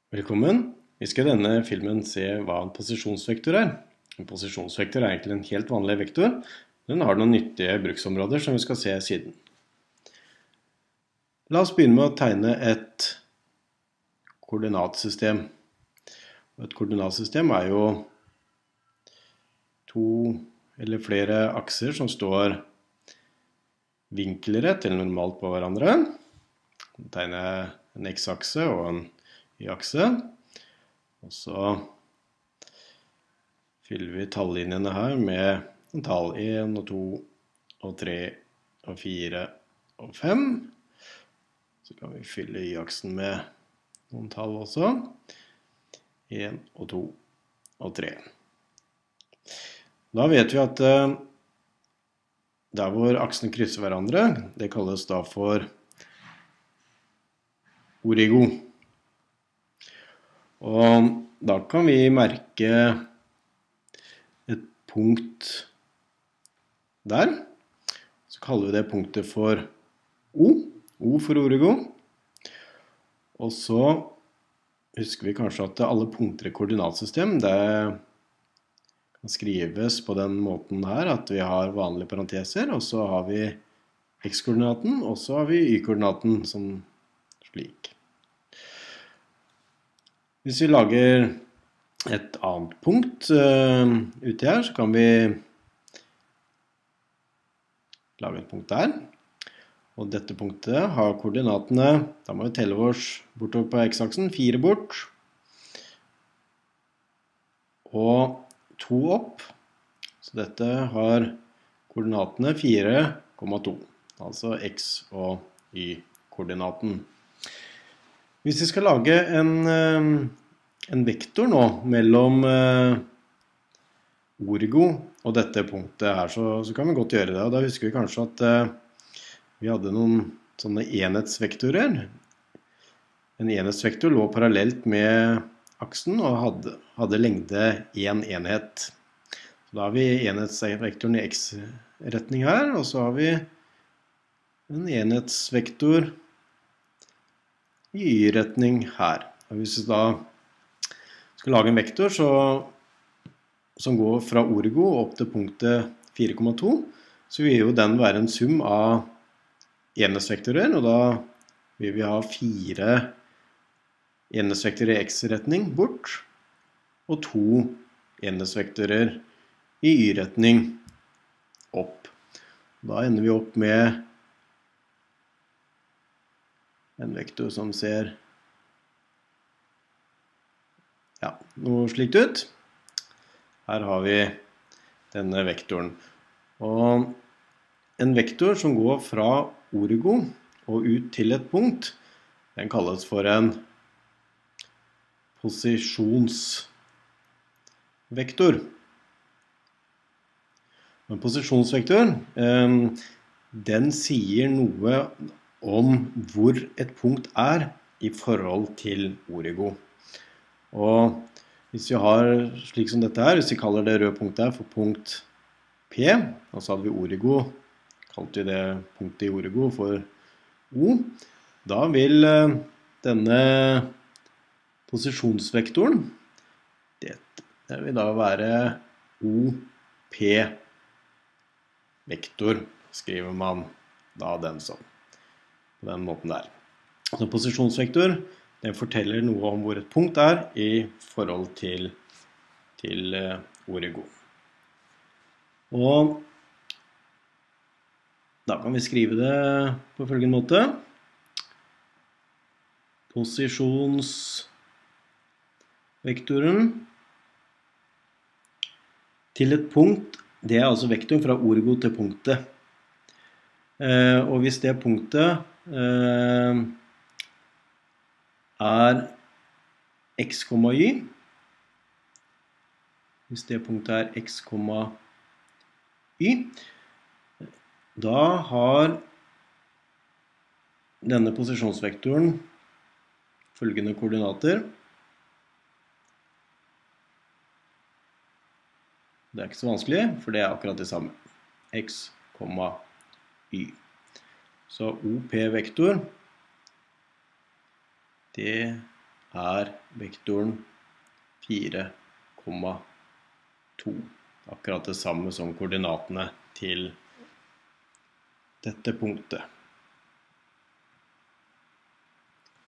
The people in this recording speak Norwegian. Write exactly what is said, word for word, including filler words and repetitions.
Velkommen. Vi skal i denne filmen se hva en posisjonsvektor er. En posisjonsvektor er egentlig en helt vanlig vektor. Den har noen nyttige bruksområder som vi skal se siden. La oss begynne med å tegne et koordinatsystem. Et koordinatsystem er jo to eller flere akser som står vinkelrett eller normalt på hverandre. Tegne en x-akse og en y-akse. Og så fyller vi tallinjene her med en tall en og to og tre og fire og fem. Så kan vi fylle y-aksen med noen tall også. en og to og tre. Da vet vi at der hvor aksene krysser hverandre, det kalles da for origo. Og da kan vi merke et punkt der. Så kaller vi det punktet for O. O for origo. Og så husker vi kanskje at alle punkter i koordinatsystem, det kan skrives på den måten her, at vi har vanlige parenteser, og så har vi x-koordinaten, og så har vi y-koordinaten som slik. Hvis vi lager et annet punkt uh, ute her, så kan vi lage et punkt der. Og dette punktet har koordinatene, da må vi telle oss bortover på x-aksen, fire bort, og to opp. Så dette har koordinatene fire komma to, altså x- og y-koordinaten. Hvis vi skal lage en, en vektor nå mellom origo og dette punktet her, så, så kan vi godt gjøre det. Og da husker vi kanskje at vi hadde noen sånne enhetsvektorer. En enhetsvektor lå parallelt med aksen og hadde, hadde lengde en enhet. Så da har vi enhetsvektoren i x-retning her, og så har vi en enhetsvektor i y-retning her. Og hvis vi da skal lage en vektor så, som går fra origo opp til punktet fire komma to, så vil jo den være en sum av enhetsvektorer, og da vil vi ha fire enhetsvektorer i x-retning bort, og to enhetsvektorer i y-retning opp. Da ender vi opp med en vektor som ser ja, noe slikt ut. Her har vi denne vektoren. Og en vektor som går fra origo og ut til et punkt, den kalles for en posisjonsvektor. En posisjonsvektor, den sier noe om hvor et punkt er i forhold til origo. Og hvis vi har slik som dette her, hvis vi kaller det røde punktet her for punkt P, og så hadde vi origo, kalte vi det punktet i origo for O, da vil denne posisjonsvektoren, det, det vil da være O P vektor, skriver man da den som, på den måten der. Så posisjonsvektor, den forteller noe om hvor et punkt er i forhold til, til origo. Og da kan vi skrive det på følgende måte. Posisjonsvektoren til et punkt, det er altså vektoren fra origo til punktet. Eh, og hvis det punktet eh, er x, y, hvis det punktet er x, y, da har denne posisjonsvektoren følgende koordinater. Det er ikke så vanskelig, for det er akkurat det samme. X, y. Så O P-vektor, det er vektoren fire komma to. Akkurat det samme som koordinatene til dette punktet.